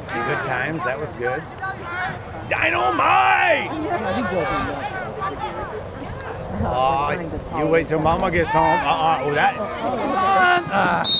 Good times. That was good. Dynamite! Oh, you wait till Mama gets home. Oh, that.